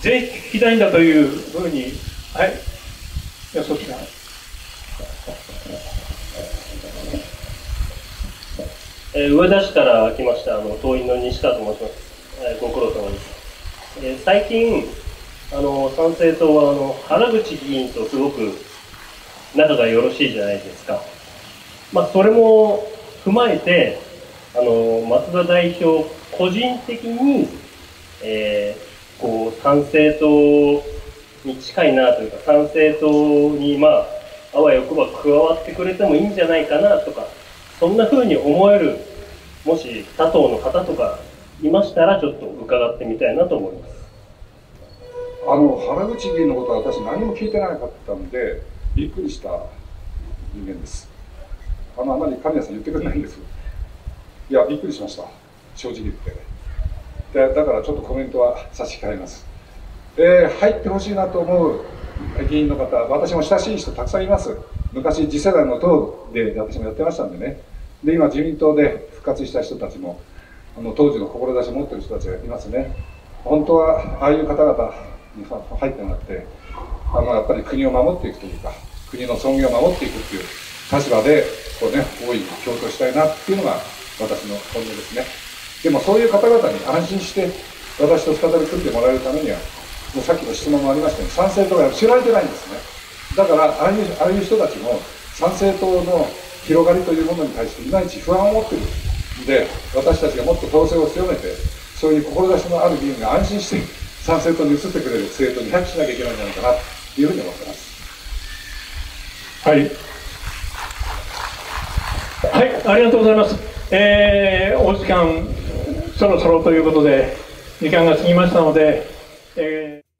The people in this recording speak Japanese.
ぜひ聞きたいんだというふうに、はい、安岡さん。 上田市から来ました党員の西川と申します。ご苦労様です。最近参政党は原口議員とすごく仲がよろしいじゃないですか。それも踏まえて松田代表個人的に、参政党に近いなというか、参政党にあわよくば加わってくれてもいいんじゃないかなとか、そんな風に思える、もし他党の方とかいましたらちょっと伺ってみたいなと思います。 原口議員のことは私何も聞いてなかったのでびっくりした人間です。あまり神谷さん言ってくれないんです。いやびっくりしました、正直言って。だからちょっとコメントは差し控えます。入ってほしいなと思う議員の方、私も親しい人たくさんいます。昔次世代の党で私もやってましたんでね。で今自民党で復活した人たちも当時の志を持っている人たちがいますね。本当はああいう方々に入ってもらってやっぱり国を守っていくというか、国の尊厳を守っていくっていう立場で大いに共闘したいなっていうのが私の本音ですね。でもそういう方々に安心して私と再び組んでもらえるためには、もうさっきの質問もありましたように参政党が知られてないんですね。だからああいう人たちも参政党の広がりというものに対していまいち不安を持っているので、私たちがもっと統制を強めて、そういう志のある議員が安心して参政党に移ってくれる政党に発揮しなきゃいけないんじゃないかなというふうに思ってます。 はい、はい、ありがとうございます。お時間そろそろということで時間が過ぎましたので、